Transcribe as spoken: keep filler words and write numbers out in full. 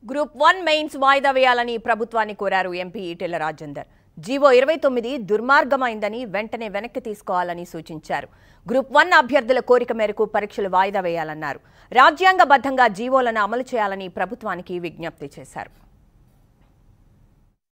Group one mains వాయిదా వేయాలని ప్రభుత్వాన్ని కోరారు ఎంపీ ఈటెల రాజేందర్. జీవో ఇరవై తొమ్మిది దుర్మార్గమైందని వెంటనే వెనక్కి తీసుకోవాలని సూచించారు. గ్రూప్ వన్ అభ్యర్థుల కోరిక మేరకు పరీక్షలు వాయిదా వేయాలన్నారు. రాజ్యాంగబద్ధంగా జీవోలను అమలు చేయాలని ప్రభుత్వానికి విజ్ఞప్తి చేశారు.